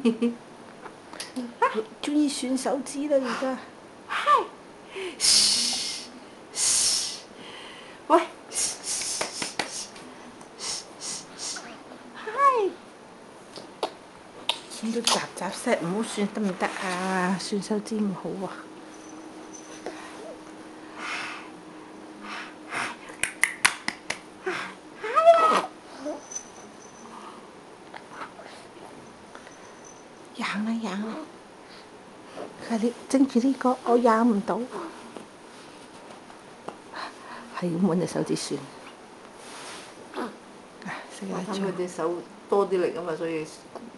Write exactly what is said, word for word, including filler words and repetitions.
中意選手指啦而家。 喂， 選到雜雜聲，唔好選得唔得啊？選手指唔好啊！贏啦贏啦！快啲整住呢個，我贏唔到。係要揾隻手指算。啊，食我啦， 睇佢隻手多啲力啊嘛，所以